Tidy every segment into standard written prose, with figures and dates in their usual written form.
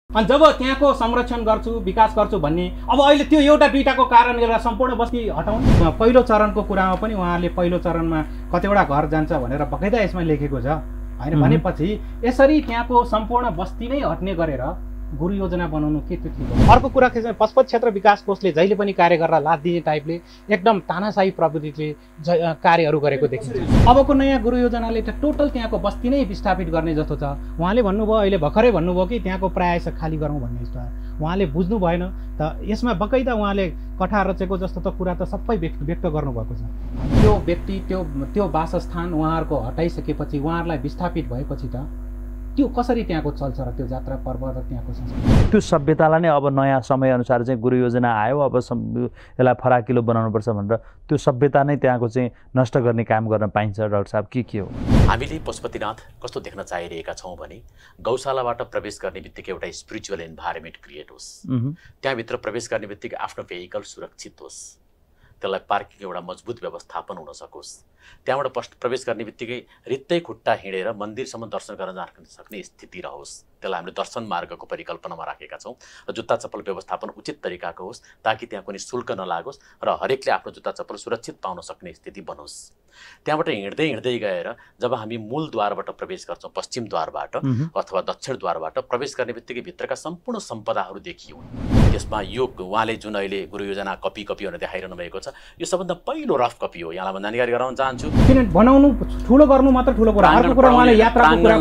अनि जब त्यहाँको संरक्षण गर्छु विकास गर्छु भन्ने अब अहिले त्यो एउटा दुईटाको कारण गरेर सम्पूर्ण बस्ती हटाउनु। पहिलो चरणको कुरामा पनि उहाँहरूले पहिलो चरणमा कतिवटा घर जान्छ भनेर बकाइदा यसमा लेखेको छ हैन। भनेपछि यसरी त्यहाँको सम्पूर्ण बस्ती नै हट्ने गरेर गुरु योजना बनाउनु के त्यो ठीक हो? अर्को कुरा के छ, पशुपत क्षेत्र विकास कोषले जहिले पनि कार्य गरेर लात दिने टाइपले एकदम तानाशाही प्रवृत्तिले कार्यहरू गरेको देखिन्छ। अबको नयाँ गुरु योजनाले त टोटल त्यहाँको बस्ती नै विस्थापित गर्ने जस्तो छ। उहाँले भन्नुभयो, अहिले भर्खरै भन्नुभयो कि त्यहाँको प्रायश खाली गरौँ भन्ने जस्तो। उहाँले बुझ्नु भएन त यसमा बकाइदा उहाँले कठा रचेको जस्तो त कुरा त सबै व्यक्त गर्नुभएको छ। त्यो व्यक्ति त्यो वासस्थान उहाँहरूको हटाइसकेपछि उहाँहरूलाई विस्थापित भएपछि त त्यो कसरी त्यहाँको चल्छ र त्यो जात्रा पर्व र त्यहाँको संस्कृति? त्यो सभ्यतालाई नै अब नयाँ समयअनुसार चाहिँ गुरु योजना आयो, अब यसलाई फराकिलो बनाउनुपर्छ भनेर त्यो सभ्यता नै त्यहाँको चाहिँ नष्ट गर्ने काम गर्न पाइन्छ। डाक्टर साहब के हो? हामीले पशुपतिनाथ कस्तो देख्न चाहिरहेका छौँ भने गौशालाबाट प्रवेश गर्ने बित्तिकै एउटा स्पिरिचुअल इन्भाइरोमेन्ट क्रिएट होस्, त्यहाँभित्र प्रवेश गर्ने बित्तिकै आफ्नो भेहिकल सुरक्षित होस्, त्यसलाई पार्किङ एउटा मजबुत व्यवस्थापन हुन सकोस्, त्यहाँबाट प्रवेश गर्ने बित्तिकै रित्तै खुट्टा हिँडेर मन्दिरसम्म दर्शन गर्न जान सक्ने स्थिति रहोस्। त्यसलाई हामीले दर्शन मार्गको परिकल्पनामा राखेका छौँ र जुत्ता चप्पल व्यवस्थापन उचित तरिकाको होस् ताकि त्यहाँ कुनै शुल्क नलागोस् र हरेकले आफ्नो जुत्ता चप्पल सुरक्षित पाउन सक्ने स्थिति बनोस्। त्यहाँबाट हिँड्दै हिँड्दै गएर जब हामी मूल द्वारबाट प्रवेश गर्छौँ, पश्चिम द्वारबाट अथवा दक्षिण द्वारबाट प्रवेश गर्ने बित्तिकै भित्रका सम्पूर्ण सम्पदाहरू देखियो। त्यसमा यो उहाँले जुन अहिले गुरु योजना कपी भनेर देखाइरहनु भएको छ, यो सबभन्दा पहिलो रफ कपी हो। यहाँलाई जानकारी गराउन चाहन्छु। किन बनाउनु ठुलो गर्नु मात्र ठुलो कुरा, अर्को कुरा उहाँले यात्राको कुरा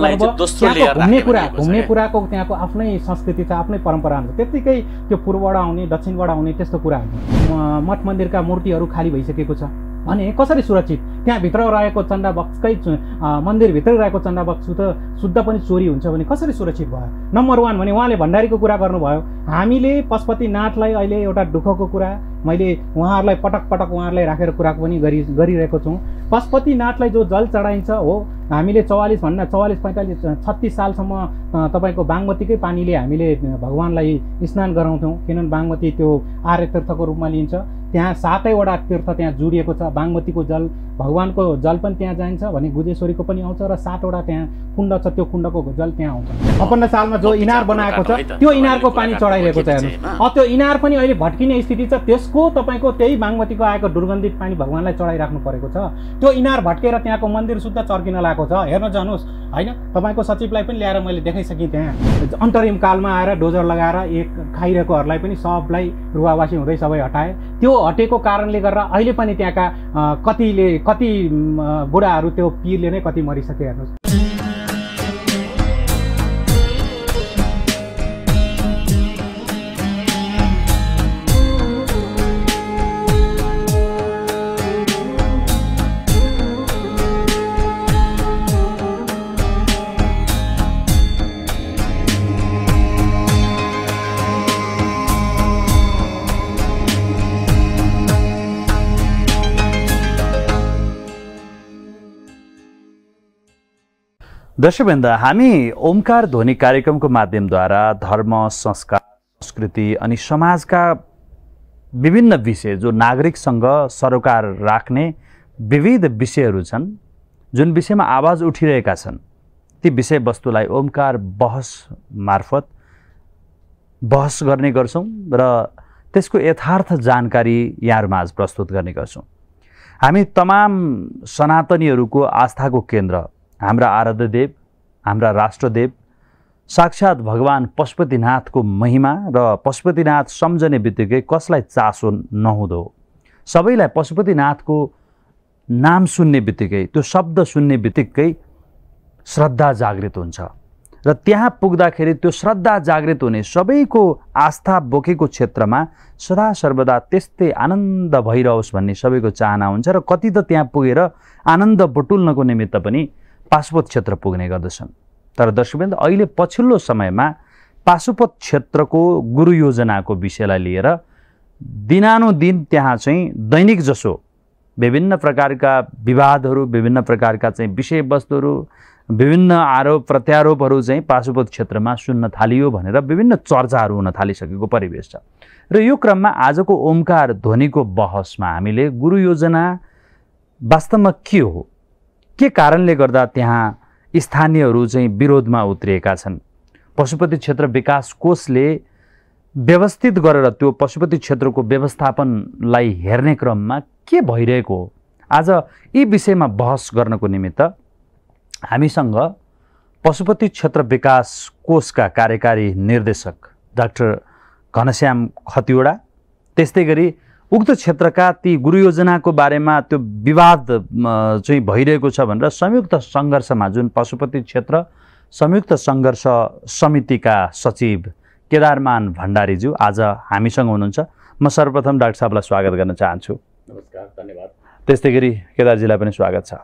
गर्नुभयो, घुम्ने कुराको त्यहाँको आफ्नै संस्कृति छ, आफ्नै परम्परा हुन्छ। त्यत्तिकै त्यो पूर्वबाट आउने दक्षिणबाट आउने त्यस्तो कुरा हुन्छ। मठ मन्दिरका मूर्तिहरू खाली भइसकेको छ भने कसरी सुरक्षित? त्यहाँभित्र रहेको चन्दा बक्सकै मन्दिरभित्रै रहेको चन्दा बक्स त शुद्ध पनि चोरी हुन्छ भने कसरी सुरक्षित भयो? नम्बर 1 भने उहाँले भण्डारीको कुरा गर्नुभयो। हामीले पशुपतिनाथलाई अहिले एउटा दुःखको कुरा मैले उहाँहरूलाई पटक उहाँहरूलाई राखेर कुरा पनि गरिरहेको छौँ। पशुपतिनाथलाई जो जल चढाइन्छ हो, हामीले 44 भन्दा 44, 45, 36 सालसम्म तपाईँको बागमतीकै पानीले हामीले भगवान्लाई स्नान गराउँथ्यौँ। किनभने बागमती त्यो आर्य तीर्थको रूपमा लिइन्छ। त्यहाँ 7वटा तीर्थ त्यहाँ जोडिएको छ। बागमतीको जल, भगवान्को जल पनि त्यहाँ जान्छ भने गुजेश्वरीको पनि आउँछ र 7वटा त्यहाँ कुण्ड छ, त्यो कुण्डको जल त्यहाँ आउँछ। 56 सालमा जो इनार बनाएको छ त्यो इनारको पानी चढाइरहेको छ। हेर्नुहोस्, त्यो इनार पनि अहिले भट्किने स्थिति छ। त्यसको तपाईँको त्यही बागमतीको आएको दुर्गन्धित पानी भगवान्लाई चढाइराख्नु परेको छ। त्यो इनार भट्केर त्यहाँको मन्दिर शुद्ध चर्किन लागेको छ। हेर्न जानुहोस् होइन, तपाईँको सचिवलाई पनि ल्याएर मैले देखाइसकेँ। त्यहाँ अन्तरिम कालमा आएर डोजर लगाएर खाइरहेकोहरूलाई पनि सबलाई रुवावासी हुँदै सबै हटाए। त्यो हटेको कारणले गर्दा अहिले पनि त्यहाँका कति बुढाहरू त्यो पिरले नै कति मरिसके। हेर्नुहोस्, दर्शकवृन्द, हामी ओमकार ध्वनि कार्यक्रमको माध्यमद्वारा धर्म, संस्कार, संस्कृति अनि समाजका विभिन्न विषय जो नागरिकसँग सरोकार राख्ने विविध विषयहरू छन्, जुन विषयमा आवाज उठिरहेका छन्, ती विषयवस्तुलाई ओमकार बहस मार्फत बहस गर्ने गर्छौँ र त्यसको यथार्थ जानकारी यहाँहरूमाझ प्रस्तुत गर्ने गर्छौँ। हामी तमाम सनातनीहरूको आस्थाको केन्द्र, हाम्रा आराध्य देव, हाम्रा राष्ट्रदेव साक्षात भगवान पशुपतिनाथको महिमा र पशुपतिनाथ सम्झने बित्तिकै कसलाई चासो नहुँदो, सबैलाई पशुपतिनाथको नाम सुन्ने बित्तिकै, त्यो शब्द सुन्ने बित्तिकै श्रद्धा जागृत हुन्छ र त्यहाँ पुग्दाखेरि त्यो श्रद्धा जागृत हुने सबैको आस्था बोकेको क्षेत्रमा सदा सर्वदा त्यस्तै आनन्द भइरहोस् भन्ने सबैको चाहना हुन्छ र कति त त्यहाँ पुगेर आनन्द बटुल्नको निमित्त पनि पाशुपत क्षेत्र पुग्ने गर्दछन्। तर दर्शकवृन्द, अहिले पछिल्लो समयमा पाशुपत क्षेत्रको गुरु योजनाको विषयलाई लिएर दिनानुदिन त्यहाँ चाहिँ दैनिक जसो विभिन्न प्रकारका विवादहरू, विभिन्न प्रकारका चाहिँ विषयवस्तुहरू, विभिन्न आरोप प्रत्यारोपहरू चाहिँ पाशुपत क्षेत्रमा सुन्न थालियो भनेर विभिन्न चर्चाहरू हुन थालिसकेको परिवेश छ। र यो क्रममा आजको ओमकार ध्वनिको बहसमा हामीले गुरु योजना वास्तवमा के हो, के कारणले गर्दा त्यहाँ स्थानीयहरू चाहिँ विरोधमा उत्रिएका छन्, पशुपति क्षेत्र विकास कोषले व्यवस्थित गरेर त्यो पशुपति क्षेत्रको व्यवस्थापनलाई हेर्ने क्रममा के भइरहेको हो? आज यी विषयमा बहस गर्नको निमित्त हामीसँग पशुपति क्षेत्र विकास कोषका कार्यकारी निर्देशक डाक्टर घनश्याम खतिवडा, त्यस्तै गरी उक्त क्षेत्रका ती गुरु योजनाको बारेमा त्यो विवाद चाहिँ भइरहेको छ भनेर संयुक्त सङ्घर्षमा जुन पशुपति क्षेत्र संयुक्त सङ्घर्ष समितिका सचिव केदारमान भण्डारीज्यू आज हामीसँग हुनुहुन्छ। म सर्वप्रथम डाक्टर साहबलाई स्वागत गर्न चाहन्छु। नमस्कार, धन्यवाद। त्यस्तै गरी केदारजीलाई पनि स्वागत छ।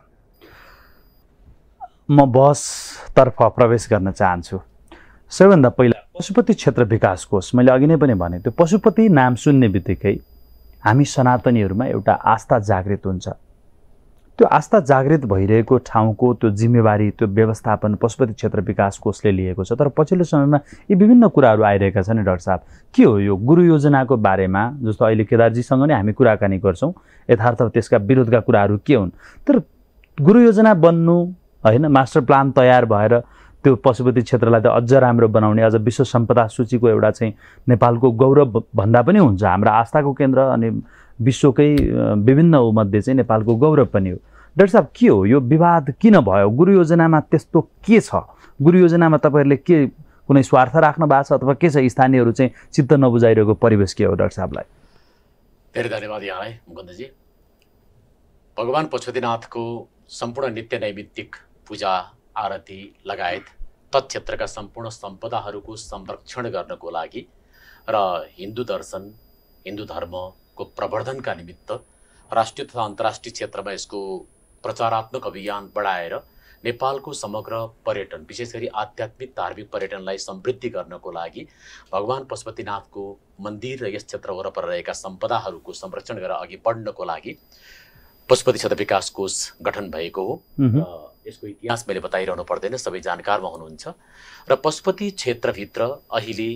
म बहसतर्फ प्रवेश गर्न चाहन्छु। सबैभन्दा पहिला पशुपति क्षेत्र विकास कोष, मैले अघि नै पनि भने त्यो पशुपति नाम सुन्ने बित्तिकै हामी सनातनीहरूमा एउटा आस्था जागृत हुन्छ। त्यो आस्था जागृत भइरहेको ठाउँको त्यो जिम्मेवारी, त्यो व्यवस्थापन पशुपति क्षेत्र विकास कोषले लिएको छ। तर पछिल्लो समयमा यी विभिन्न कुराहरू आइरहेका छन्। डाक्टर साहब, के हो यो गुरु योजनाको बारेमा? जस्तो अहिले केदारजीसँग नै हामी कुराकानी गर्छौँ, यथार्थ त्यसका विरोधका कुराहरू के हुन्? तर गुरु योजना बन्नु होइन, मास्टर प्लान तयार भएर त्यो पशुपति क्षेत्रलाई त अझ राम्रो बनाउने, अझ विश्व सम्पदा सूचीको एउटा चाहिँ नेपालको गौरव भन्दा पनि हुन्छ, हाम्रो आस्थाको केन्द्र अनि विश्वकै विभिन्न मध्ये चाहिँ नेपालको गौरव पनि हो। डाक्टर साहब, के हो यो विवाद? किन भयो? गुरु योजनामा त्यस्तो के छ? गुरु योजनामा तपाईँहरूले के कुनै स्वार्थ राख्नु भएको छ अथवा के छ? स्थानीयहरू चाहिँ चित्त नबुझाइरहेको परिवेश के हो डाक्टर साहबलाई? धेरै धन्यवाद यहाँलाई मुकुन्दजी। भगवान पशुपतिनाथको सम्पूर्ण नित्य नैमित्तिक पूजा आरती लगायत तत्क्षेत्रका सम्पूर्ण सम्पदाहरूको संरक्षण गर्नको लागि र हिन्दू दर्शन, हिन्दू धर्मको प्रवर्धनका निमित्त राष्ट्रिय तथा अन्तर्राष्ट्रिय क्षेत्रमा यसको प्रचारात्मक अभियान बढाएर नेपालको समग्र पर्यटन, विशेष गरी आध्यात्मिक धार्मिक पर्यटनलाई समृद्धि गर्नको लागि भगवान पशुपतिनाथको मन्दिर र यस क्षेत्र वरपर रहेका सम्पदाहरूको संरक्षण गरेर अघि बढ्नको लागि पशुपति क्षेत्र विकास कोष गठन भएको हो। यसको इतिहास मैले बताइरहनु पर्दैन, सबै जानकारमा हुनुहुन्छ। र पशुपति क्षेत्रभित्र अहिले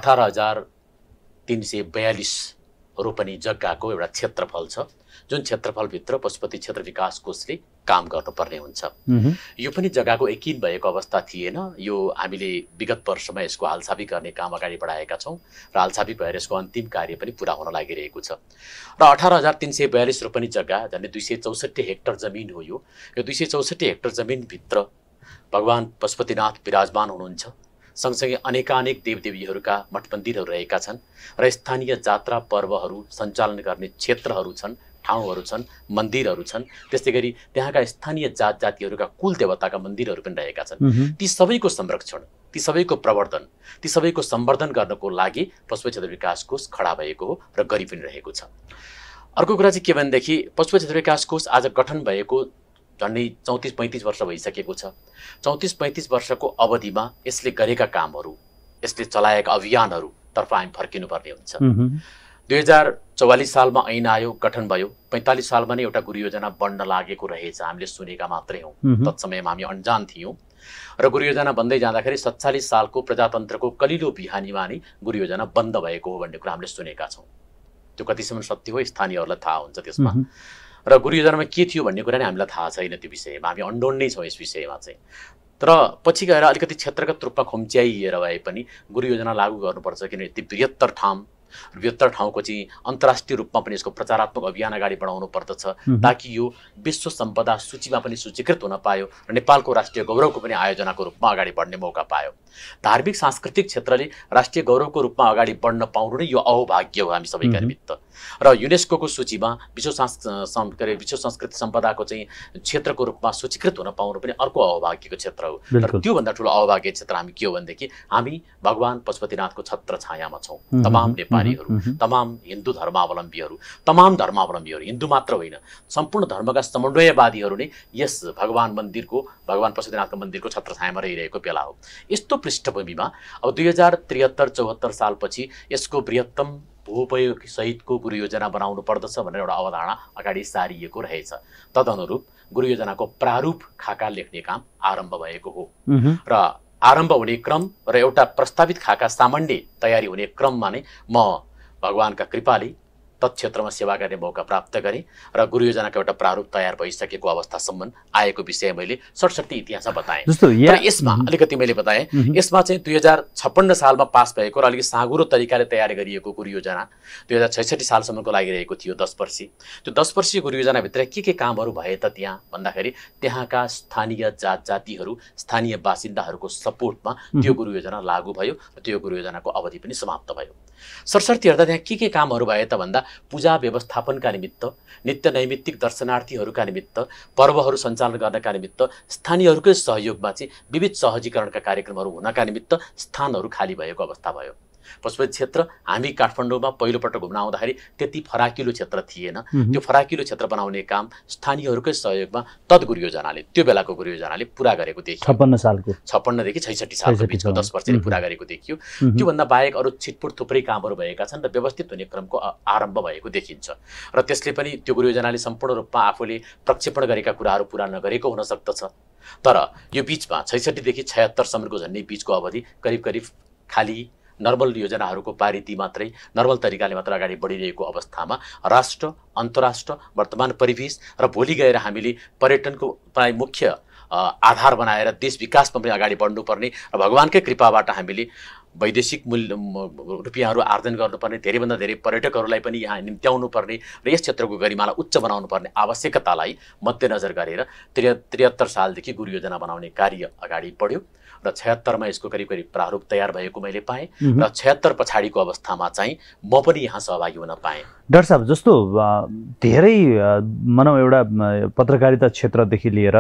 18,342 रोपनी जग्गाको एउटा क्षेत्रफल छ, जुन क्षेत्रफलभित्र पशुपति क्षेत्र विकास कोषले काम गर्नुपर्ने हुन्छ। यो पनि जग्गाको यकिन भएको अवस्था थिएन। यो हामीले विगत वर्षमा यसको हालछापी गर्ने काम अगाडि बढाएका छौँ र हालछापी भएर यसको अन्तिम कार्य पनि पुरा हुन लागिरहेको छ। र 18,342 रोपनी जग्गा, झन्डै 264 हेक्टर जमिन हो। यो 264 हेक्टर जमिनभित्र भगवान पशुपतिनाथ विराजमान हुनुहुन्छ। सँगसँगै अनेकानेक देवदेवीहरूका मठ मन्दिरहरू रहेका छन् र स्थानीय जात्रा पर्वहरू सञ्चालन गर्ने क्षेत्रहरू छन्, ठाउँहरू छन्, मन्दिरहरू छन्। त्यस्तै गरी त्यहाँका स्थानीय जात जातिहरूका कुल देवताका मन्दिरहरू पनि रहेका छन्। ती सबैको संरक्षण, ती सबैको प्रवर्धन, ती सबैको सम्वर्धन गर्नको लागि पशुपति क्षेत्र विकास कोष खडा भएको हो र गरि पनि रहेको छ। अर्को कुरा चाहिँ के भनेदेखि पशुपति क्षेत्र विकास कोष आज गठन भएको झन्डै 34-35 वर्ष भइसकेको छ। 34-35 वर्षको अवधिमा यसले गरेका कामहरू, यसले चलाएका अभियानहरूतर्फ हामी फर्किनुपर्ने हुन्छ। 2044 सालमा ऐन आयो, गठन भयो। 45 सालमा नै एउटा गुरु योजना बन्न लागेको रहेछ, हामीले सुनेका मात्रै हौँ। तत्समयमा हामी अनजान थियौँ र गुरु योजना बन्दै जाँदाखेरि 47 सालको प्रजातन्त्रको कलिलो बिहानीमा नै गुरु योजना बन्द भएको हो भन्ने कुरा हामीले सुनेका छौँ। त्यो कतिसम्म सत्य हो स्थानीयहरूलाई थाहा हुन्छ त्यसमा। र गुरु योजनामा के थियो भन्ने कुरा नै हामीलाई थाहा छैन। त्यो विषयमा हामी अनडोन नै छौँ यस विषयमा चाहिँ। तर पछि गएर अलिकति क्षेत्रगत रूपमा खुम्च्याइएर भए पनि गुरु योजना लागू गर्नुपर्छ, किनभने यति बृहत्तर ठाउँको चाहिँ अन्तर्राष्ट्रिय रूपमा पनि यसको प्रचारात्मक अभियान अगाडि बढाउनु पर्दछ, ताकि यो विश्व सम्पदा सूचीमा पनि सूचीकृत हुन पायो र नेपालको राष्ट्रिय गौरवको पनि आयोजनाको रूपमा अगाडि बढ्ने मौका पायो। धार्मिक सांस्कृतिक क्षेत्रले राष्ट्रिय गौरवको रूपमा अगाडि बढ्न पाउनु नै यो अहोभाग्य हो हामी सबैका निमित्त। र युनेस्को सूचीमा विश्व संस्कृति सम्पदाको चाहिँ क्षेत्रको रूपमा सूचीकृत हुन पाउनु पनि अर्को अहोभाग्यको क्षेत्र हो। र त्योभन्दा ठुलो अहोभाग्य क्षेत्र हामी के हो भनेदेखि हामी भगवान पशुपतिनाथको छत्र छायामा छौँ। तमाम नेपालीहरू, तमाम हिन्दू धर्मावलम्बीहरू, हिन्दू मात्र होइन, सम्पूर्ण धर्मका समन्वयवादीहरू नै यस भगवान पशुपतिनाथको मन्दिरको छत्र छायामा रहिरहेको बेला हो। यस्तो पृष्ठभूमिमा अब 2073-74 सालपछि यसको बृहत्तम भूपयोग सहितको गुरु योजना बनाउनु पर्दछ भनेर एउटा अवधारणा अगाडि सारिएको रहेछ। तदनुरूप गुरु योजनाको प्रारूप खाका लेख्ने काम आरम्भ भएको हो र आरम्भ हुने क्रम र एउटा प्रस्तावित खाका सामान्य तयारी हुने क्रममा नै म भगवानका कृपाले तत्क्षेत्रमा सेवा गर्ने मौका प्राप्त गरेँ र गुरु योजनाको एउटा प्रारूप तयार भइसकेको अवस्थासम्म आएको विषय मैले सटसट्टी इतिहासमा बताएँ। तर यसमा अलिकति मैले बताएँ, यसमा चाहिँ 2056 सालमा पास भएको र अलिकति साँगुरो तरिकाले तयार गरिएको गुरु योजना 2066 सालसम्मको लागि रहेको थियो 10 वर्षीय। त्यो 10 वर्षीय गुरु योजनाभित्र के कामहरू भए त त्यहाँ भन्दाखेरि त्यहाँका स्थानीय जातिहरू, स्थानीय बासिन्दाहरूको सपोर्टमा त्यो गुरु योजना लागू भयो र त्यो गुरु योजनाको अवधि पनि समाप्त भयो। सरसर्ती हेर्दा त्यहाँ के कामहरू भए त भन्दा पूजा व्यवस्थापनका निमित्त, नित्य नैमित्तिक दर्शनार्थीहरूका निमित्त, पर्वहरू सञ्चालन गर्नका निमित्त स्थानीयहरूकै सहयोगमा चाहिँ विविध सहजीकरणका कार्यक्रमहरू हुनका निमित्त स्थानहरू खाली भएको अवस्था भयो। पशुपति क्षेत्र हामी काठमाडौँमा पहिलोपटक घुम्न आउँदाखेरि त्यति फराकिलो क्षेत्र थिएन। त्यो फराकिलो क्षेत्र बनाउने काम स्थानीयहरूकै सहयोगमा गुरु योजनाले, त्यो बेलाको गुरु योजनाले पुरा गरेको देखियो। 56 देखि 66 सालको बिचको 10 वर्षले पुरा गरेको देखियो। त्योभन्दा बाहेक अरू छिटपुट थुप्रै कामहरू भएका छन् र व्यवस्थित हुने क्रमको आरम्भ भएको देखिन्छ र त्यसले पनि त्यो गुरु योजनाले सम्पूर्ण रूपमा आफूले प्रक्षेपण गरेका कुराहरू पुरा नगरेको हुन सक्दछ। तर यो बिचमा 66 देखि 76 सम्मको झन्डै बिचको अवधि करिब खाली नर्मल योजनाहरूको पारिती मात्रै, नर्मल तरिकाले मात्र अगाडि बढिरहेको अवस्थामा राष्ट्र, अन्तर्राष्ट्र, वर्तमान परिवेश र भोलि गएर हामीले पर्यटनको प्राय मुख्य आधार बनाएर देश विकासमा पनि अगाडि बढ्नुपर्ने र भगवानकै कृपाबाट हामीले वैदेशिक मूल्य रुपियाँहरू आर्जन गर्नुपर्ने, धेरैभन्दा धेरै पर्यटकहरूलाई पनि यहाँ निम्त्याउनु पर्ने र यस क्षेत्रको गरिमालाई उच्च बनाउनु पर्ने आवश्यकतालाई मध्यनजर गरेर 73 सालदेखि गुरु योजना बनाउने कार्य अगाडि बढ्यो र 76मा यसको करिब प्रारूप तयार भएको मैले पाएँ र 76 पछाडिको अवस्थामा चाहिँ म पनि यहाँ सहभागी हुन पाएँ। डाक्टर साहब, जस्तो धेरै भनौँ एउटा पत्रकारिता क्षेत्रदेखि लिएर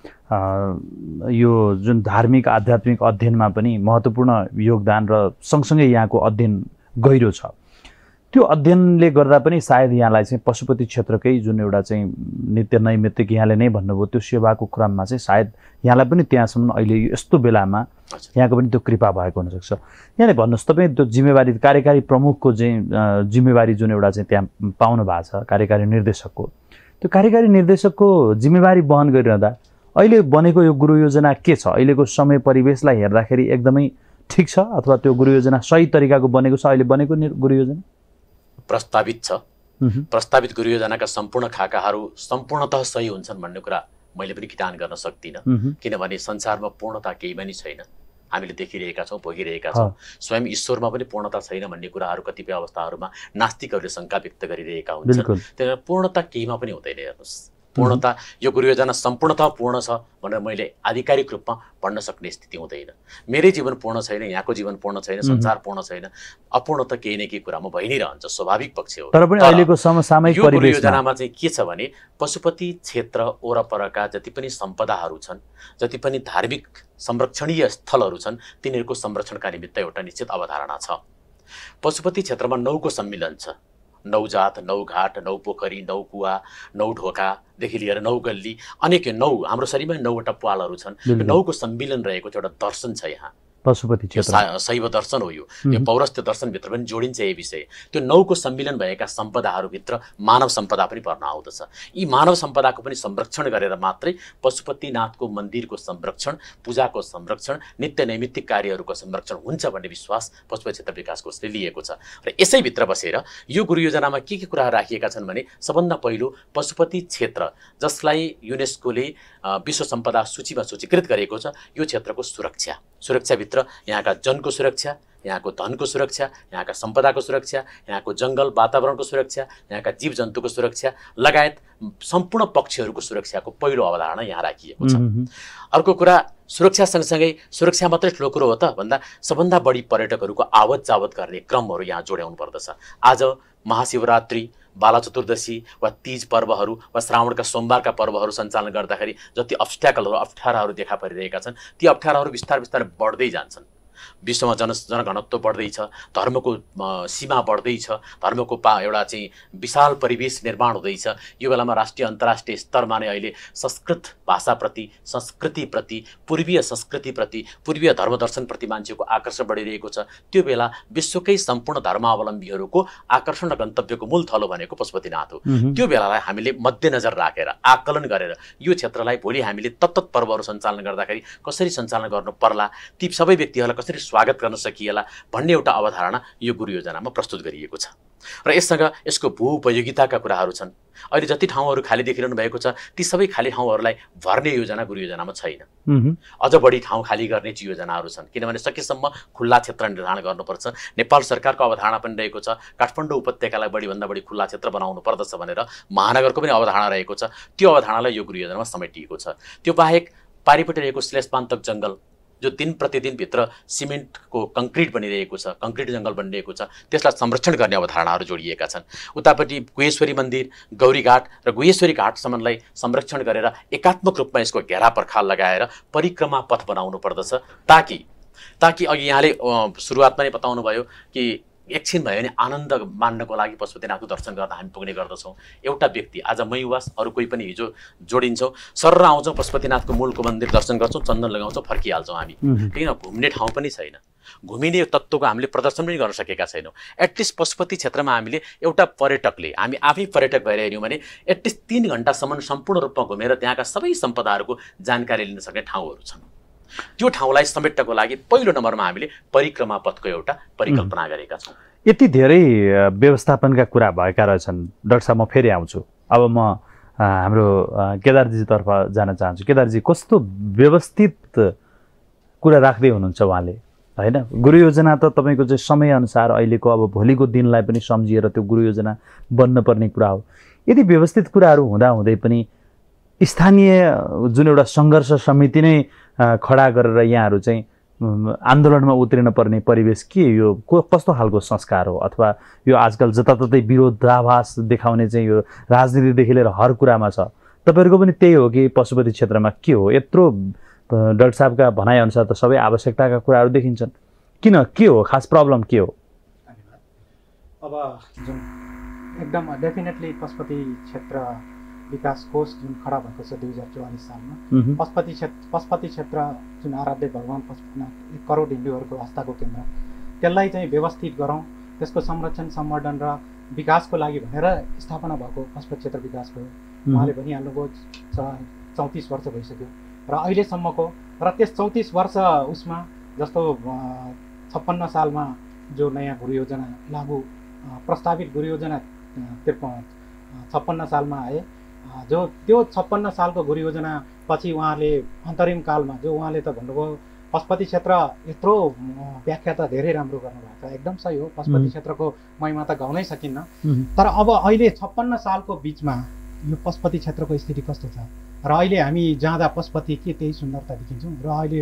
यो जुन धार्मिक आध्यात्मिक अध्ययनमा पनि महत्त्वपूर्ण योगदान र सँगसँगै यहाँको अध्ययन गहिरो छ, त्यो अध्ययनले गर्दा पनि सायद यहाँलाई चाहिँ पशुपति क्षेत्रकै जुन एउटा चाहिँ नित्य नैमित्तिक यहाँले नै भन्नुभयो त्यो सेवाको क्रममा चाहिँ सायद यहाँलाई पनि त्यहाँसम्म अहिले यस्तो बेलामा यहाँको पनि त्यो कृपा भएको हुनसक्छ। यहाँले भन्नुहोस्, तपाईँ त्यो जिम्मेवारी कार्यकारी प्रमुखको चाहिँ जिम्मेवारी जुन एउटा चाहिँ त्यहाँ पाउनु भएको छ कार्यकारी निर्देशकको, त्यो कार्यकारी निर्देशकको जिम्मेवारी वहन गरिरहँदा अहिले बनेको यो गुरु योजना के छ? अहिलेको समय परिवेशलाई हेर्दाखेरि एकदमै ठिक छ अथवा त्यो गुरु योजना सही तरिकाको बनेको छ? अहिले बनेको गुरु योजना प्रस्तावित छ। प्रस्तावित गुरु योजनाका सम्पूर्ण खाकाहरू सम्पूर्णतः सही हुन्छन् भन्ने कुरा मैले पनि किटान गर्न सक्दिनँ, किनभने संसारमा पूर्णता केही पनि छैन। हामीले देखिरहेका छौँ, भोगिरहेका छौँ। स्वयं ईश्वरमा पनि पूर्णता छैन भन्ने कुराहरू कतिपय अवस्थाहरूमा नास्तिकहरूले शङ्का व्यक्त गरिरहेका हुन्छन्। त्यही भएर पूर्णता केहीमा पनि हुँदैन। हेर्नुहोस्, पूर्णता यो गुरु योजना सम्पूर्णतः पूर्ण छ भनेर मैले आधिकारिक रूपमा भन्न सक्ने स्थिति हुँदैन। मेरै जीवन पूर्ण छैन, यहाँको जीवन पूर्ण छैन, संसार पूर्ण छैन, अपूर्ण त केही न केही कुरामा भइ नै रहन्छ, स्वाभाविक पक्ष हो। तर पनि अहिलेको समसामयिक परिवेशमा यो योजनामा चाहिँ के छ भने पशुपति क्षेत्र वरपरका जति पनि सम्पदाहरू छन्, जति पनि धार्मिक संरक्षणीय स्थलहरू छन्, तिनीहरूको संरक्षणका निमित्त एउटा निश्चित अवधारणा छ। पशुपति क्षेत्रमा 9 को सम्मिलन छ। 9 जात, 9 घाट, 9 पोखरी, 9 कुवा, 9 ढोकादेखि लिएर 9 गल्ली, अनेक 9 हाम्रो शरीरमा 9वटा पालहरू छन्। 9 को सम्मिलन रहेको एउटा दर्शन छ यहाँ पशुपति क्षेत्र। शैव दर्शन हो यो पौरस्त्य दर्शनभित्र पनि जोडिन्छ यही विषय। त्यो 9 को सम्मिलन भएका सम्पदाहरूभित्र मानव सम्पदा पनि पर्न आउँदछ। यी मानव सम्पदाको पनि संरक्षण गरेर मात्रै पशुपतिनाथको मन्दिरको संरक्षण, पूजाको संरक्षण, नित्य नैमित्तिक कार्यहरूको संरक्षण हुन्छ भन्ने विश्वास पशुपति क्षेत्र विकास कोषले लिएको छ। र यसैभित्र बसेर यो गुरु योजनामा के कुराहरू राखिएका छन् भने सबभन्दा पहिलो पशुपति क्षेत्र जसलाई युनेस्कोले विश्व सम्पदा सूचीमा सूचीकृत गरेको छ, यो क्षेत्रको सुरक्षाभित्र यहाँका जनको सुरक्षा, यहाँको धनको सुरक्षा, यहाँका सम्पदाको सुरक्षा, यहाँको जङ्गल वातावरणको सुरक्षा, यहाँका जीवजन्तुको सुरक्षा लगायत सम्पूर्ण पक्षहरूको सुरक्षाको पहिलो अवधारणा यहाँ राखिएको छ। अर्को कुरा, सुरक्षा सँगसँगै सुरक्षा मात्रै ठुलो कुरो हो त भन्दा सबभन्दा बढी पर्यटकहरूको आवत जावत गर्ने क्रमहरू यहाँ जोड्याउनु पर्दछ। आज महाशिवरात्रि, बाला चतुर्दशी वा तीज पर्वहरू वा श्रावणका सोमबारका पर्वहरू सञ्चालन गर्दाखेरि जति अप्ठ्याराहरू देखा परिरहेका छन्, ती अप्ठ्याराहरू बिस्तारै बढ्दै जान्छन्। विश्वमा जनघनत्व बढ्दैछ, धर्मको सीमा बढ्दैछ, धर्मको एउटा चाहिँ विशाल परिवेश निर्माण हुँदैछ। यो बेलामा राष्ट्रिय अन्तर्राष्ट्रिय स्तरमा नै अहिले संस्कृत भाषाप्रति, संस्कृतिप्रति, पूर्वीय संस्कृतिप्रति, पूर्वीय धर्मदर्शनप्रति मान्छेको आकर्षण बढिरहेको छ। त्यो बेला विश्वकै सम्पूर्ण धर्मावलम्बीहरूको आकर्षण र गन्तव्यको मूल थलो भनेको पशुपतिनाथ हो। त्यो बेलालाई हामीले मध्यनजर राखेर आकलन गरेर यो क्षेत्रलाई भोलि हामीले तत्त पर्वहरू सञ्चालन गर्दाखेरि कसरी सञ्चालन गर्नु पर्ला, ती सबै व्यक्तिहरूलाई कसरी स्वागत गर्न सकिएला भन्ने एउटा अवधारणा यो गुरु योजनामा प्रस्तुत गरिएको छ। र यससँग यसको भूउपयोगिताका कुराहरू छन्। अहिले जति ठाउँहरू खाली देखिरहनु भएको छ ती सबै खाली ठाउँहरूलाई भर्ने योजना गुरु योजनामा छैन। अझ बढी ठाउँ खाली गर्ने योजनाहरू छन्, किनभने सकेसम्म खुल्ला क्षेत्र निर्धारण गर्नुपर्छ। नेपाल सरकारको अवधारणा पनि रहेको छ काठमाडौँ उपत्यकालाई बढीभन्दा बढी खुल्ला क्षेत्र बनाउनु पर्दछ भनेर महानगरको पनि अवधारणा रहेको छ। त्यो अवधारणालाई यो गुरु योजनामा समेटिएको छ। त्यो बाहेक पारिपट्टि रहेको श्लेषपान्तक जङ्गल जो दिन प्रतिदिन भित्र सिमेन्टको कङ्क्रिट बनिरहेको छ, कङ्क्रिट जङ्गल बनिरहेको छ, त्यसलाई संरक्षण गर्ने अवधारणाहरू जोडिएका छन्। उतापट्टि गुहेश्वरी मन्दिर, गौरीघाट र गुहेश्वरी घाटसम्मलाई संरक्षण गरेर एकात्मक रूपमा यसको घेरा पर्खाल लगाएर परिक्रमा पथ बनाउनु पर्दछ, ताकि अघि यहाँले सुरुवातमा नै बताउनु भयो कि एकछिन भयो भने आनन्द मान्नको लागि पशुपतिनाथको दर्शन गर्दा हामी पुग्ने गर्दछौँ। एउटा व्यक्ति आज मै वास अरू कोही पनि हिजो जोडिन्छौँ, सरर आउँछौँ पशुपतिनाथको मूलको मन्दिर दर्शन गर्छौँ, चन्दन लगाउँछौँ, फर्किहाल्छौँ हामी, किन घुम्ने ठाउँ पनि छैन, घुमिने तत्त्वको हामीले प्रदर्शन पनि गर्न सकेका छैनौँ। एटलिस्ट पशुपति क्षेत्रमा हामीले एउटा पर्यटकले, हामी आफै पर्यटक भएर हेऱ्यौँ भने एटलिस्ट 3 घण्टासम्म सम्पूर्ण रूपमा घुमेर त्यहाँका सबै सम्पदाहरूको जानकारी लिन सक्ने ठाउँहरू छन्। त्यो ठाउँलाई समेट्नको लागि पहिलो नम्बरमा हामीले परिक्रमा पथको एउटा परिकल्पना गरेका छौँ। यति धेरै व्यवस्थापनका कुरा भएका रहेछन्। डाक्टर साहब, म फेरि आउँछु। अब म हाम्रो केदारजीतर्फ जान चाहन्छु। केदारजी, कस्तो व्यवस्थित कुरा राख्दै हुनुहुन्छ उहाँले, होइन? गुरु योजना त तपाईँको चाहिँ समयअनुसार अहिलेको अब भोलिको दिनलाई पनि सम्झिएर त्यो गुरु योजना बन्नुपर्ने कुरा हो। यदि व्यवस्थित कुराहरू हुँदाहुँदै पनि स्थानीय जुन एउटा सङ्घर्ष समिति नै खडा गरेर यहाँहरू चाहिँ आन्दोलनमा उत्रिन पर्ने परिवेश के यो कस्तो खालको संस्कार हो? अथवा यो आजकल जताततै विरोधाभास देखाउने चाहिँ यो राजनीतिदेखि लिएर हर कुरामा छ। तपाईँहरूको पनि त्यही हो कि पशुपति क्षेत्रमा के हो? यत्रो डाक्टर साहबका भनाइअनुसार त सबै आवश्यकताका कुराहरू देखिन्छन्, किन, के हो खास प्रब्लम के हो? अब जुन एकदम डेफिनेटली पशुपति क्षेत्र विकास कोष जुन खडा भएको छ 2044 सालमा, पशुपति क्षेत्र जुन आराध्य भगवान पशुपतिनाथ 1 करोड हिन्दूहरूको आस्थाको केन्द्र, त्यसलाई चाहिँ व्यवस्थित गरौँ, त्यसको संरक्षण सम्वर्धन र विकासको लागि भनेर स्थापना भएको पशुपति क्षेत्र विकास भयो। उहाँले भनिहाल्नुभयो 34 वर्ष भइसक्यो र अहिलेसम्मको, र त्यस 34 वर्ष उसमा जस्तो 56 सालमा जो नयाँ गुरु योजना लागू प्रस्तावित गुरु योजना 56 सालमा आए, जो त्यो 56 सालको गुरु योजना पछि उहाँले अन्तरिम कालमा जो उहाँले त भन्नुभयो पशुपति क्षेत्र यत्रो व्याख्या त धेरै राम्रो गर्नुभएको छ, एकदम सही हो, पशुपति क्षेत्रको महिमा त गाउनै सकिन्न। तर अब अहिले 56 सालको बिचमा यो पशुपति क्षेत्रको स्थिति कस्तो छ र अहिले हामी जाँदा पशुपति के त्यही सुन्दरता देखिन्छौँ र अहिले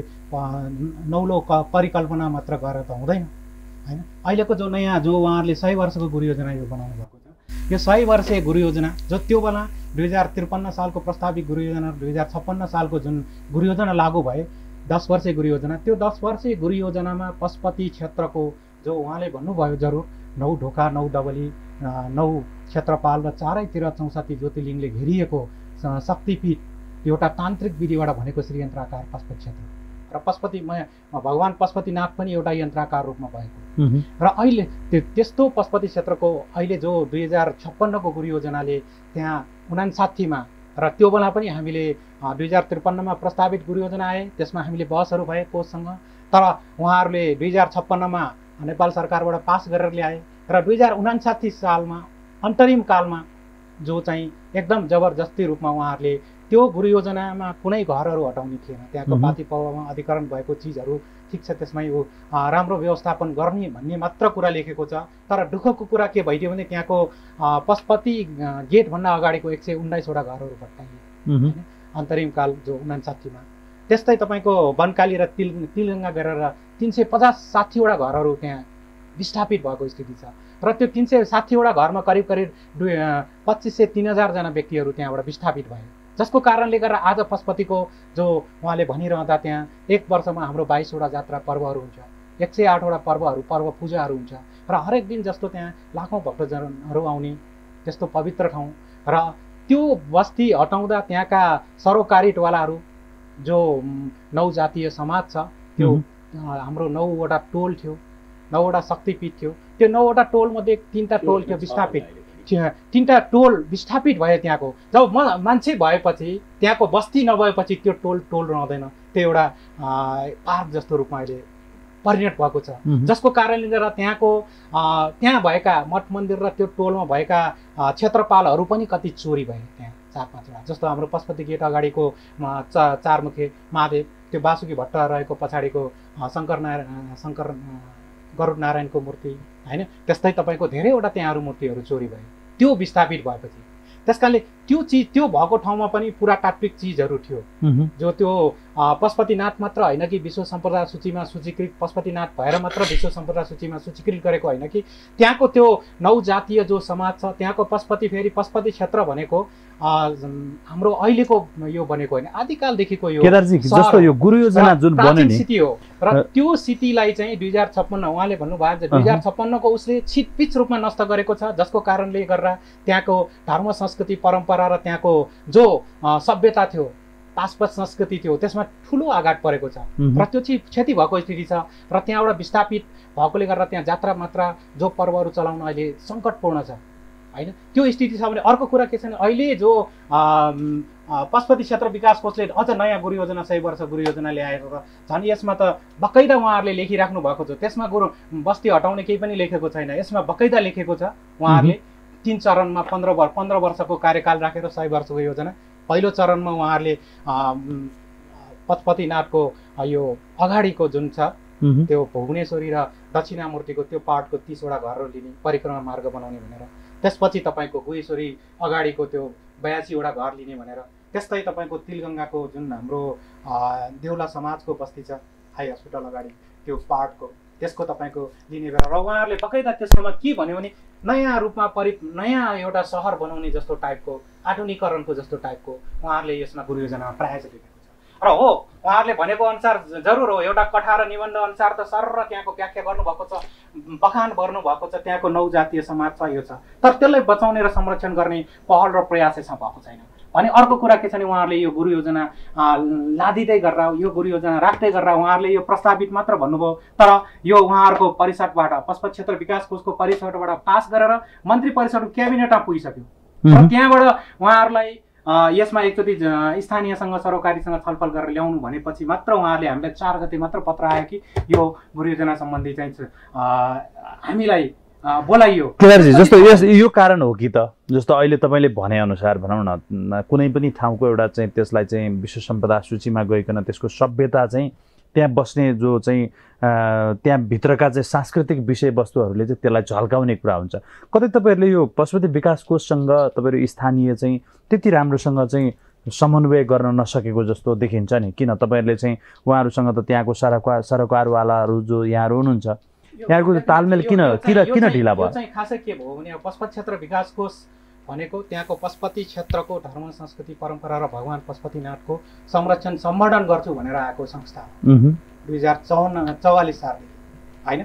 नौलो परिकल्पना मात्र गरेर त हुँदैन, होइन? अहिलेको जो नयाँ जो उहाँहरूले 100 वर्षको गुरु योजना यो बनाउनु भएको छ, यो 100 वर्षीय गुरु योजना जो त्यो बेला 2053 सालको प्रस्तावित गुरु योजना 2056 सालको जुन गुरु योजना लागू भए 10 वर्षीय गुरु योजना, त्यो 10 वर्षीय गुरु योजनामा पशुपति क्षेत्रको जो उहाँले भन्नुभयो जरुर 9 ढोका 9 डबली 9 क्षेत्रपाल र चारैतिर 64 ज्योतिर्लिङ्गले घेरिएको शक्तिपीठ, एउटा तान्त्रिक विधिबाट भनेको श्रीयन्त्राकार पशुपति क्षेत्र र पशुपतिमा भगवान पशुपतिनाथ पनि एउटा यन्त्राकार रूपमा भएको र अहिले त्यस्तो पशुपति क्षेत्रको अहिले जो 2056 को गुरु योजनाले त्यहाँ 59 मा र त्यो बेला पनि हामीले 2053 मा प्रस्तावित गुरु योजना आए, त्यसमा हामीले बहसहरू भए कोषसँग, तर उहाँहरूले 2056 मा नेपाल सरकारबाट पास गरेर ल्याए र 2059 सालमा अन्तरिम कालमा जो चाहिँ एकदम जबरजस्ती रूपमा उहाँहरूले त्यो गुरु योजनामा कुनै घरहरू हटाउने थिएन, त्यहाँको पाती पाउमा अधिकरण भएको चिजहरू ठिक छ, त्यसमा यो राम्रो व्यवस्थापन गर्ने भन्ने मात्र कुरा लेखेको छ। तर दुःखको कुरा के भइदियो भने त्यहाँको पशुपति गेटभन्दा अगाडिको 119 वटा घरहरू भत्काइए अन्तरिम काल जो 59 मा। त्यस्तै तपाईँको बनकाली र तिलगङ्गा गरेर 350-60 वटा घरहरू त्यहाँ विस्थापित भएको स्थिति छ र त्यो 360 वटा घरमा करिब 2500-3000 जना व्यक्तिहरू त्यहाँबाट विस्थापित भए, जसको कारणले गर्दा आज पशुपतिको जो उहाँले भनिरहँदा त्यहाँ 1 वर्षमा हाम्रो 22 वटा जात्रा पर्वहरू हुन्छ, 108 वटा पर्व पूजाहरू हुन्छ र हरेक दिन जस्तो त्यहाँ लाखौँ भक्तजनहरू आउने त्यस्तो पवित्र ठाउँ। र त्यो बस्ती हटाउँदा त्यहाँका सरोकारीटवालाहरू जो 9 जातीय समाज छ, त्यो हाम्रो 9 वटा टोल थियो, 9 वटा शक्तिपीठ थियो, त्यो 9 वटा टोलमध्ये 3टा टोल थियो विस्थापित, 3टा टोल विस्थापित भए। त्यहाँको जब मान्छे भएपछि त्यहाँको बस्ती नभएपछि त्यो टोल रहँदैन, त्यो एउटा पार्क जस्तो रूपमा अहिले परिणत भएको छ, जसको कारणले गर्दा त्यहाँ भएका मठ मन्दिर र त्यो टोलमा भएका क्षेत्रपालहरू पनि कति चोरी भए त्यहाँ 4-5 जस्तो हाम्रो पशुपति गेट अगाडिको चारमुखे महादेव, त्यो वासुकी भट्ट रहेको पछाडिको शङ्कर गरुड नारायणको मूर्ति हैन, त्यस्तै तपाईँको धेरैवटा त्यहाँहरू मूर्तिहरू चोरी भयो। त्यो विस्थापित भएपछि त्यसकारणले त्यो भएको ठाउँमा पनि पुरातात्विक चिजहरू थियो, जो त्यो पशुपतिनाथ मात्र होइन कि विश्व सम्पदा सूचीमा सूचीकृत पशुपतिनाथ भएर मात्र विश्व सम्पदा सूचीमा सूचीकृत गरेको होइन कि त्यहाँको त्यो 9 जातीय जो समाज छ त्यहाँको पशुपति, फेरि पशुपति क्षेत्र भनेको हाम्रो अहिलेको यो बनेको होइन, आदिकालदेखिको यो जस्तो यो गुरु योजना जुन बन्यो नि सिटी हो र त्यो सिटीलाई चाहिँ 2056 उहाँले भन्नुभयो 2056 को उसले छिटपिच रूपमा नष्ट गरेको छ, जसको कारणले गर्दा त्यहाँको धर्म संस्कृति परम्परा र त्यहाँको जो सभ्यता थियो, पासपत संस्कृति थियो, त्यसमा ठुलो आघात परेको छ र त्यो चाहिँ क्षति भएको स्थिति छ र त्यहाँबाट विस्थापित भएकोले गर्दा त्यहाँ जात्रा मात्रा जो पर्वहरू चलाउन अहिले सङ्कटपूर्ण छ हैन। त्यो स्थिति छ भने अर्को कुरा के छ भने अहिले जो पशुपति क्षेत्र विकास कोषले अझ नयाँ गुरु योजना 100 वर्ष गुरु योजना ल्याएको छ, झन् यसमा त बकैदा उहाँहरूले लेखिराख्नु भएको छ, त्यसमा गुरु बस्ती हटाउने केही पनि लेखेको छैन, यसमा बकैदा लेखेको छ उहाँहरूले 3 चरणमा 15 वर्षको कार्यकाल राखेर 100 वर्षको योजना। पहिलो चरणमा उहाँहरूले पशुपतिनाथको यो अगाडिको जुन छ त्यो भुवनेश्वरी र दक्षिणामूर्तिको त्यो पार्टको 30 वटा घरहरू लिने परिक्रमा मार्ग बनाउने भनेर, त्यसपछि तपाईँको गुहेश्वरी अगाडिको त्यो 82 वटा घर लिने भनेर, त्यस्तै तपाईँको तिलगङ्गाको जुन हाम्रो देउला समाजको बस्ती छ हाई हस्पिटल अगाडि त्यो पार्टको त्यसको तपाईँको लिने बेला र उहाँहरूले बकैदा त्यसमा के भन्यो भने नयाँ रूपमा नयाँ एउटा सहर बनाउने जस्तो टाइपको आधुनिकीकरणको जस्तो टाइपको उहाँहरूले यसमा गुरु योजनामा प्रायः लेखेको छ। र हो उहाँहरूले भनेको अनुसार जरुर हो, एउटा कथा र निबन्ध अनुसार त सरर त्यहाँको व्याख्या गर्नुभएको छ, बखान गर्नुभएको छ, त्यहाँको 9 जातीय समाज छ यो छ, तर त्यसलाई बचाउने र संरक्षण गर्ने पहल र प्रयास यसमा भएको छैन भने अर्को कुरा के छ भने उहाँहरूले यो गुरु योजना लादिँदै गरेर यो गुरु योजना राख्दै गरेर उहाँहरूले यो प्रस्तावित मात्र भन्नुभयो, तर यो उहाँहरूको परिषदबाट पशुपति क्षेत्र विकास कोषको परिषदबाट पास गरेर मन्त्री परिषदको क्याबिनेटमा पुगिसक्यो र त्यहाँबाट उहाँहरूलाई यसमा एकचोटि स्थानीयसँग सरोकारीसँग छलफल गरेर ल्याउनु भनेपछि मात्र उहाँहरूले हामीलाई 4 गते मात्र पत्र आयो कि यो गुरु योजना सम्बन्धी चाहिँ हामीलाई बोलाइयो। केदारजी जस्तो यो कारण हो कि त जस्तो अहिले तपाईँले भने अनुसार भनौँ न कुनै पनि ठाउँको एउटा चाहिँ त्यसलाई चाहिँ विश्व सम्पदा सूचीमा गइकन त्यसको सभ्यता चाहिँ त्यहाँ बस्ने जो चाहिँ त्यहाँ भित्रका चाहिँ सांस्कृतिक विषयवस्तुहरूले चाहिँ त्यसलाई झल्काउने कुरा हुन्छ। कतै तपाईँहरूले यो पशुपति विकास कोषसँग तपाईँहरू स्थानीय चाहिँ त्यति राम्रोसँग चाहिँ समन्वय गर्न नसकेको जस्तो देखिन्छ नि, किन तपाईँहरूले चाहिँ उहाँहरूसँग त त्यहाँको सरोकारवालाहरू जो यहाँहरू हुनुहुन्छ यहाँको तालमेल किन ढिला भयो? चाहिँ खासै के भयो भने पशुपति क्षेत्र विकास कोष भनेको त्यहाँको पशुपति क्षेत्रको धर्म संस्कृति परम्परा र भगवान पशुपतिनाथको संरक्षण सम्वर्धन गर्छु भनेर आएको संस्था हो 2044 सालदेखि हैन।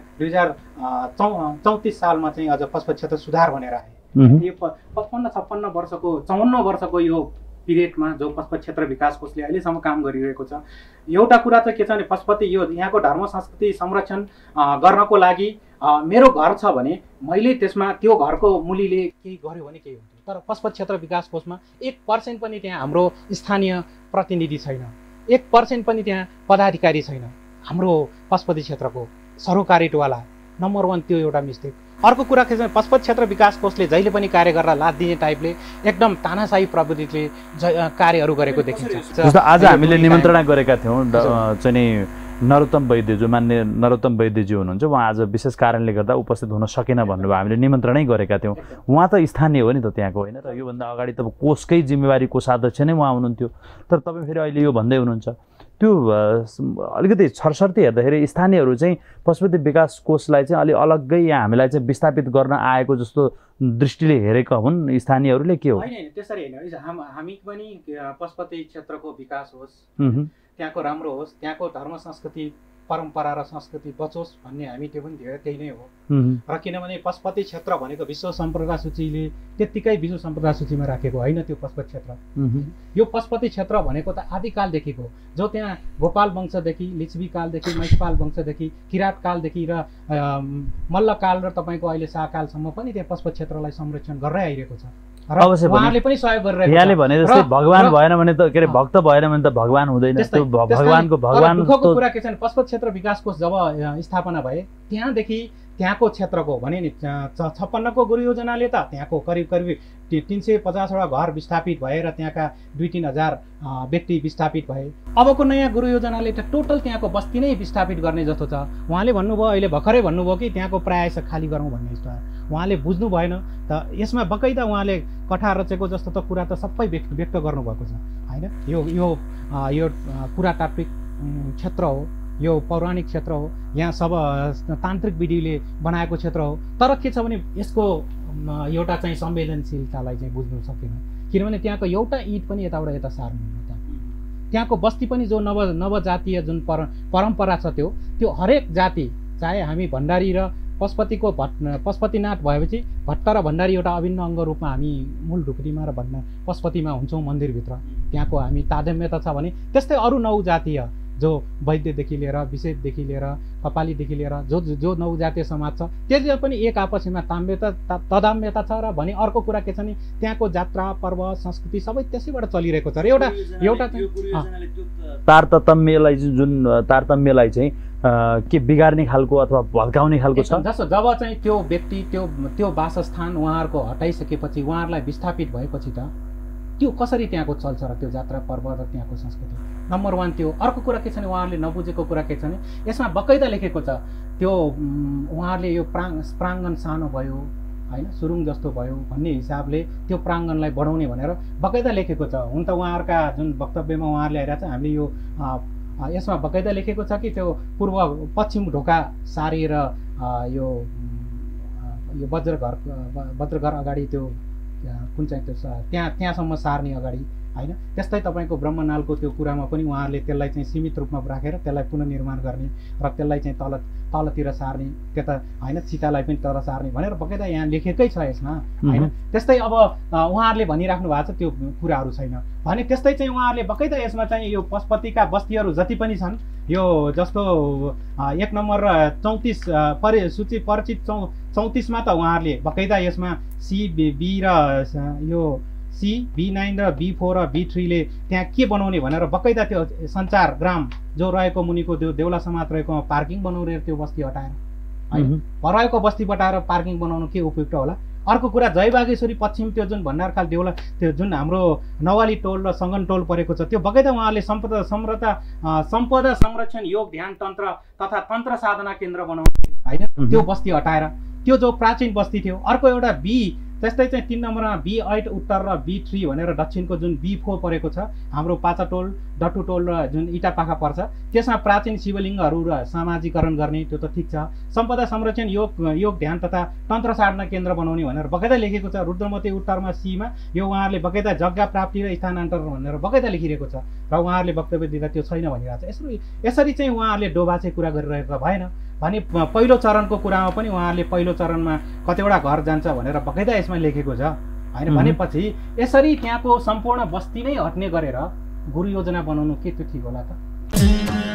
2034 सालमा चाहिँ अझ पशुपति क्षेत्र सुधार भनेर आए। यो 55-56 वर्षको 54 वर्षको यो पिरियडमा जो पशुपति क्षेत्र विकास कोषले अहिलेसम्म काम गरिरहेको छ, एउटा कुरा चाहिँ के छ भने पशुपति यो यहाँको धर्म संस्कृति संरक्षण गर्नको लागि मेरो घर छ भने मैले त्यसमा त्यो घरको मुलीले केही गर्यो भने केही हुन्थ्यो, तर पशुपति क्षेत्र विकास कोषमा 1% पनि त्यहाँ हाम्रो स्थानीय प्रतिनिधि छैन, 1% पनि त्यहाँ पदाधिकारी छैन हाम्रो पशुपति क्षेत्रको सरोकारीवाला। नम्बर 1 त्यो एउटा मिस्टेक। अर्को कुरा के छ भने पशुपति क्षेत्र विकास कोषले जहिले पनि कार्य गरेर लाद दिने टाइपले एकदम तानाशाही प्रविधिले कार्यहरू गरेको देखिन्छ। जस्तो आज हामीले निमन्त्रणा गरेका थियौँ चाहिँ नरोत्तम वैद्यज्यू, मान्य नरोत्तम वैद्यज्यू हुनुहुन्छ, उहाँ आज विशेष कारणले गर्दा उपस्थित हुन सकेन भन्नुभयो, हामीले निमन्त्रणै गरेका थियौँ। उहाँ त स्थानीय हो नि त त्यहाँको होइन र योभन्दा अगाडि त कोषकै जिम्मेवारी कोषाध्यक्ष नै उहाँ हुनुहुन्थ्यो, तर तपाईँ फेरि अहिले यो भन्दै हुनुहुन्छ। त्यो अलिकति छरसर्ती हेर्दाखेरि स्थानीयहरू चाहिँ पशुपति विकास कोषलाई चाहिँ अलि अलग्गै यहाँ हामीलाई चाहिँ विस्थापित गर्न आएको जस्तो दृष्टिले हेरेका हुन् स्थानीयहरूले, के हो? होइन त्यसरी होइन, हामी पनि पशुपति क्षेत्रको विकास होस्, त्यहाँको राम्रो होस्, त्यहाँको धर्म संस्कृति परम्परा र संस्कृति बचोस् भन्ने हामी त्यो पनि धेरै त्यही नै हो। र किनभने पशुपति क्षेत्र भनेको विश्व सम्पदा सूचीले त्यत्तिकै विश्व सम्पदा सूचीमा राखेको होइन त्यो पशुपति क्षेत्र। यो पशुपति क्षेत्र भनेको त आदिकालदेखिको जो त्यहाँ गोपाल वंशदेखि लिच्छवी कालदेखि महिषपाल वंशदेखि किराँत कालदेखि र मल्लकाल र तपाईँको अहिले शाहकालसम्म पनि त्यहाँ पशुपति क्षेत्रलाई संरक्षण गरेर आइरहेको छ। उहाँले पनि सहयोग गरिरहेको छ। यहाँले भने जस्तै भगवान भएन भने त के अरे भक्त भएन भने त भगवान हुँदैन। त्यो भगवानको दुःखको कुरा के छ भने पशुपति क्षेत्र विकास कोष जब स्थापना भए त्यहाँदेखि त्यहाँको क्षेत्रको भने नि 56को गुरु योजनाले त त्यहाँको करिब 350वटा घर विस्थापित भए र त्यहाँका 2-3 हजार व्यक्ति विस्थापित भए। अबको नयाँ गुरु योजनाले त टोटल त्यहाँको बस्ती नै विस्थापित गर्ने जस्तो छ। उहाँले भन्नुभयो अहिले भर्खरै भन्नुभयो कि त्यहाँको प्रायः खाली गरौँ भन्ने जस्तो उहाँले बुझ्नु भएन त। यसमा बकैदा उहाँले कथा रचेको जस्तो त कुरा त सबै व्यक्त गर्नुभएको छ होइन। यो पुरातात्विक क्षेत्र हो, यो पौराणिक क्षेत्र हो, यहाँ सब तान्त्रिक विधिले बनाएको क्षेत्र हो। तर के छ भने यसको एउटा चाहिँ संवेदनशीलतालाई चाहिँ बुझ्नु सकेन, किनभने त्यहाँको एउटा इँट पनि यताबाट यता सार्नु हुँदैन। त्यहाँको बस्ती पनि जो नवजातीय जुन परम्परा छ त्यो हरेक जाति, चाहे हामी भण्डारी र पशुपतिनाथ भएपछि भट्ट र भण्डारी एउटा अभिन्न अङ्ग रूपमा हामी मूल ढुकुरीमा र पशुपतिमा हुन्छौँ मन्दिरभित्र। त्यहाँको हामी तादम्यता छ भने त्यस्तै अरू 9 जातीय जो वैद्यदेखि लिएर विषेददेखि लिएर कपालीदेखि लिएर जो 9 जातीय समाज छ त्यसले पनि एक आपसीमा तदाम्यता छ। र भने अर्को कुरा के छ भने त्यहाँको जात्रा पर्व संस्कृति सबै त्यसैबाट चलिरहेको छ। र एउटा तारतम्यलाई चाहिँ के बिगार्ने खालको अथवा भड्काउने खालको छ। जस्तो जब चाहिँ त्यो व्यक्ति त्यो वासस्थान उहाँहरूको हटाइसकेपछि उहाँहरूलाई विस्थापित भएपछि त त्यो कसरी त्यहाँको चल्छ र त्यो जात्रा पर्व र त्यहाँको संस्कृति नम्बर 1 त्यो। अर्को कुरा के छ भने उहाँहरूले नबुझेको कुरा के छ भने यसमा बकैदा लेखेको छ त्यो उहाँहरूले यो प्राङ्गण सानो भयो होइन, सुरुङ जस्तो भयो भन्ने हिसाबले त्यो प्राङ्गणलाई बढाउने भनेर बकैदा लेखेको छ। हुन त उहाँहरूका जुन वक्तव्यमा उहाँहरूले आइरहेको छ हामीले यो यसमा बकैदा लेखेको छ कि त्यो पश्चिम ढोका सारेर यो वज्रघर अगाडि त्यो कुन चाहिँ त्यो त्यहाँसम्म सार्ने अगाडि होइन। त्यस्तै तपाईँको ब्रह्मनालको त्यो कुरामा पनि उहाँहरूले त्यसलाई चाहिँ सीमित रूपमा राखेर त्यसलाई पुनर्निर्माण गर्ने र त्यसलाई चाहिँ तलतिर सार्ने, त्यता होइन सीतालाई पनि तल सार्ने भनेर बकैदा यहाँ लेखेकै छ यसमा होइन। त्यस्तै अब उहाँहरूले भनिराख्नु भएको छ त्यो कुराहरू छैन भने त्यस्तै चाहिँ उहाँहरूले बकैदा यसमा चाहिँ यो पशुपतिका बस्तीहरू जति पनि छन् यो जस्तो 1 नम्बर र 34 सूची परिचित 34मा त उहाँहरूले बकैदा यसमा C-B र यो C-B9 र B4 र B3 ले त्यहाँ के बनाउने भनेर बकैदा त्यो सञ्चार ग्राम जो रहेको मुनिको त्यो देउला समाज रहेको पार्किङ बनाउने त्यो बस्ती हटाएर होइन रहेको बस्ती हटाएर पार्किङ बनाउनु के उपयुक्त होला। अर्को कुरा जयबागेश्वरी पश्चिम त्यो जुन भण्डारखाल देउला त्यो जुन हाम्रो नवाली टोल र सङ्गन टोल परेको छ त्यो बकैदा उहाँले सम्पदा संरक्षण योग ध्यान तन्त्र तथा तन्त्र साधना केन्द्र बनाउने होइन त्यो बस्ती हटाएर त्यो जो प्राचीन बस्ती थियो। अर्को एउटा त्यस्तै चाहिँ 3 नम्बरमा B8 उत्तर र B3 भनेर दक्षिणको जुन B4 परेको छ हाम्रो पाचा टोल डट्टु टोल र जुन इटापाखा पर्छ त्यसमा प्राचीन शिवलिङ्गहरू र सामाजिकरण गर्ने त्यो त ठिक छ। सम्पदा संरक्षण योग ध्यान तथा तन्त्र साधना केन्द्र बनाउने भनेर बकैदा लेखेको छ। रुद्रमती उत्तरमा C मा यो उहाँहरूले बकैदा जग्गा प्राप्ति र स्थानान्तरण भनेर बकैदा लेखिरहेको छ र उहाँहरूले वक्तव्य दिँदा त्यो छैन भनिरहेको छ। यसरी चाहिँ उहाँहरूले डोबाचे कुरा गरिरहेको भएन भने पहिलो चरणको कुरामा पनि उहाँहरूले पहिलो चरणमा कतिवटा घर जान्छ भनेर बकैदा यसमा लेखेको छ होइन। भनेपछि यसरी त्यहाँको सम्पूर्ण बस्ती नै हट्ने गरेर गुरु योजना बनाउनु के त्यो ठिक होला त?